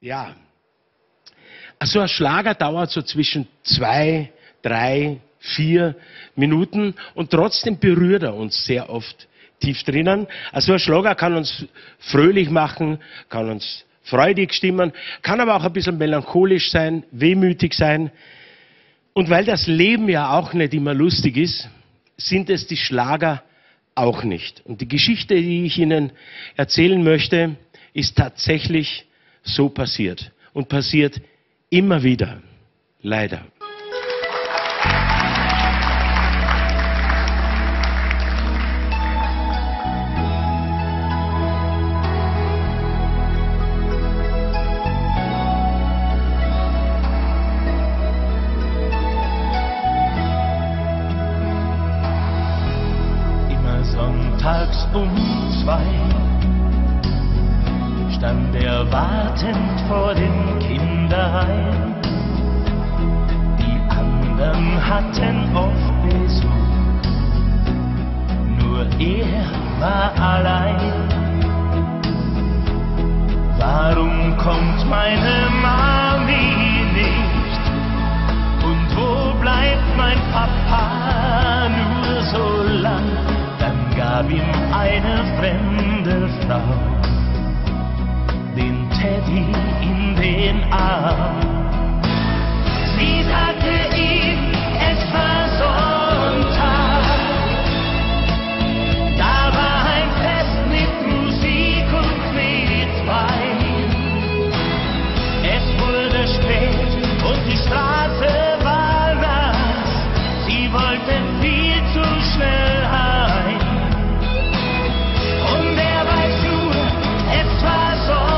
Ja, so ein Schlager dauert so zwischen 2, 3, 4 Minuten und trotzdem berührt er uns sehr oft tief drinnen. Also ein Schlager kann uns fröhlich machen, kann uns freudig stimmen, kann aber auch ein bisschen melancholisch sein, wehmütig sein. Und weil das Leben ja auch nicht immer lustig ist, sind es die Schlager auch nicht. Und die Geschichte, die ich Ihnen erzählen möchte, ist tatsächlich so passiert und passiert immer wieder, leider. Immer sonntags um 2 stand er wartend vor dem Kinderheim. Die anderen hatten oft Besuch, nur er war allein. Warum kommt meine Mami nicht? Und wo bleibt mein Papa nur so lang? Dann gab ihm eine fremde Frau den Teddy in den Arm. Sie sagte ihm, es war Sonntag. Da war ein Fest mit Musik und mit Wein. Es wurde spät und die Straße war nass. Sie wollten viel zu schnell heim. Und er weiß nur, es war Sonntag.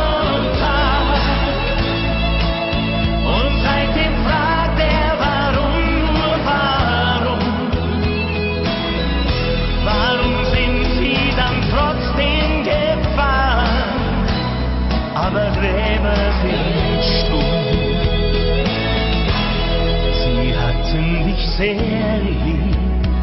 Aber Gräber sind stumm. Sie hatten dich sehr lieb,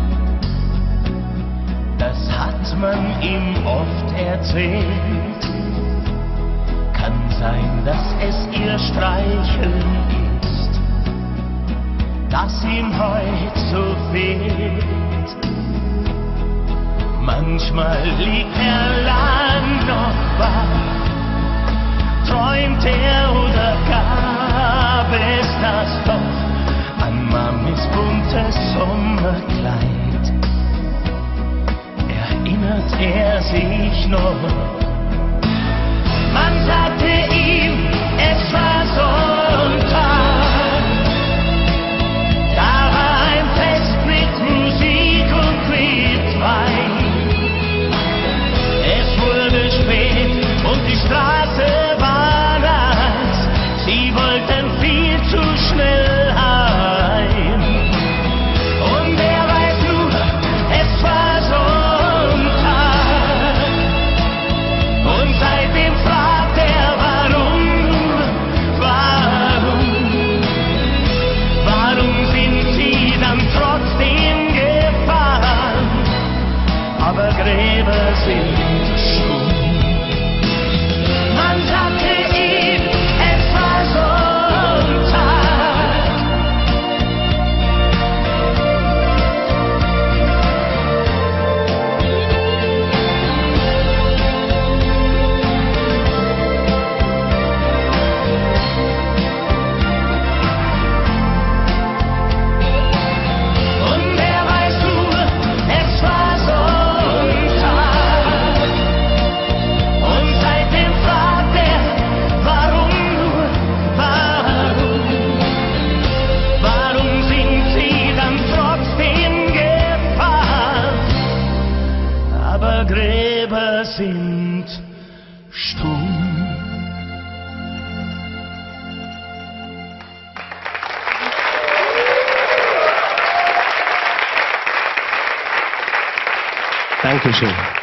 das hat man ihm oft erzählt. Kann sein, dass es ihr Streicheln ist, das ihm heut so fehlt. Manchmal liegt er lang noch wach, träumt er oder gab es das doch an Mamis buntes Sommerkleid? Erinnert er sich noch? Man sagte ihm, es war Sonntag. Da war ein Fest mit Musik und mit Wein. Es wurde spät und die Straße war nass. Sie wollten viel zu schnell heim. Und er weiß nur, es war Sonntag. Und seitdem fragt er, warum sind sie dann trotzdem gefahren? Aber Gräber sind stumm. Man sagte ihm, es war Sonntag. Und er weiß nur, es war Sonntag. Und seitdem fragt er, warum sind sie dann trotzdem gefahren? Aber Gräber sind stumm. Dankeschön.